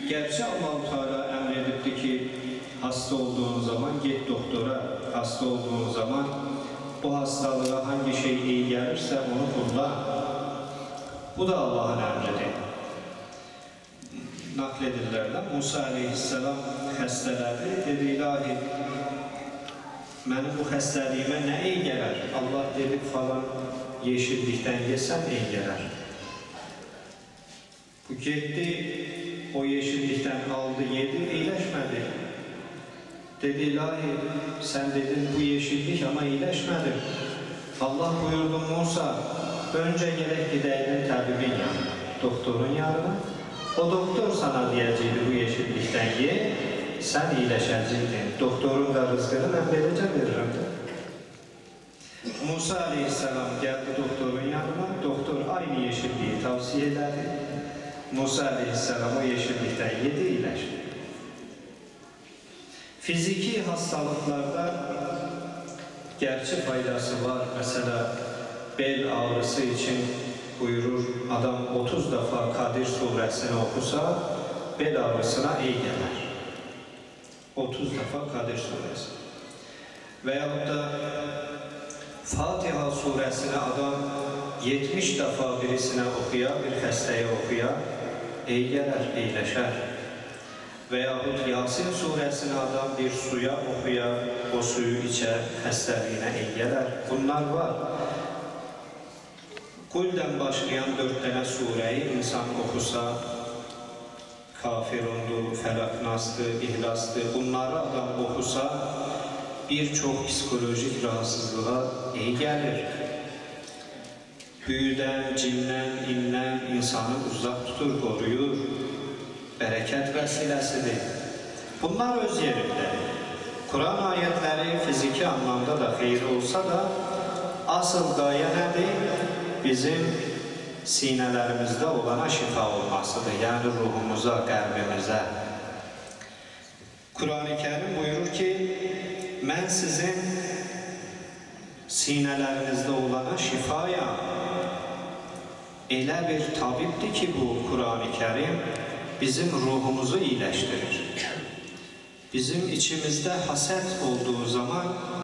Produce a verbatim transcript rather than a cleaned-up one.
Gerçi Allah-u Teala emredipti ki hasta olduğun zaman git doktora, hasta olduğun zaman bu hastalığa hangi şey iyi gelirse onu kullan. Bu da Allah'ın emridir. Nakledirlerden Musa aleyhisselam xəstələrdi, dedi ilahi mənim bu xəstəliyimə nə iyi gələr? Allah dedi falan yeşillikdən yesən iyi gələr. Bu getdi, o yeşillikdən aldı, yedi, iyiləşmədi. Dedi ilahi sen dedin bu yeşillik ama iyiləşmədi. Allah buyurdu Musa, önce gerek gidəydin təbibin yanına, doktorun yanına. O doktor sana diyəcəkdi bu yeşillikdən ye, sən iyiləşəcəkdin. Doktorun da rızqını mən beləcə verirəm. Musa aleyhisselam gəldi doktorun yanına, doktor aynı yeşilliyi tavsiye elədi. Musa aleyhisselam o yeşillikdən yedi, iyiləşdi. Fiziki hastalıklarda gerçi faydası var. Mesela bel ağrısı için buyurur adam otuz defa Kadir suresini okusa bel ağrısına iyi gelir. otuz defa Kadir suresi. Veyahut da Fatiha suresini adam yetmiş defa birisine okuya, bir hastaya okuya iyi gelir, iyileşer. Veyahut Yasin suresini adam bir suya okuya, o suyu içer, xəstəliyinə iyi gələr. Bunlar var. Quldən başlayan dört tane sureyi insan okusa, Kafirundur, Felaknas'tır, İhlas'tır, bunları adam okusa, birçok psikolojik rahatsızlığa iyi gelir. Büyüden, cindən, indən insanı uzak tutur, koruyur. Bereket vesilesidir. Bunlar öz yerinde. Kur'an ayetleri fiziki anlamda da xeyir olsa da asıl gaye nedir? Bizim sinelerimizde olana şifa olmasıdır. Yani ruhumuza, kalbimize. Kur'an-ı Kerim buyurur ki ben sizin sinelerinizde olana şifaya elə bir tabiptir ki bu Kur'an-ı Kerim bizim ruhumuzu iyileştirir. Bizim içimizde haset olduğu zaman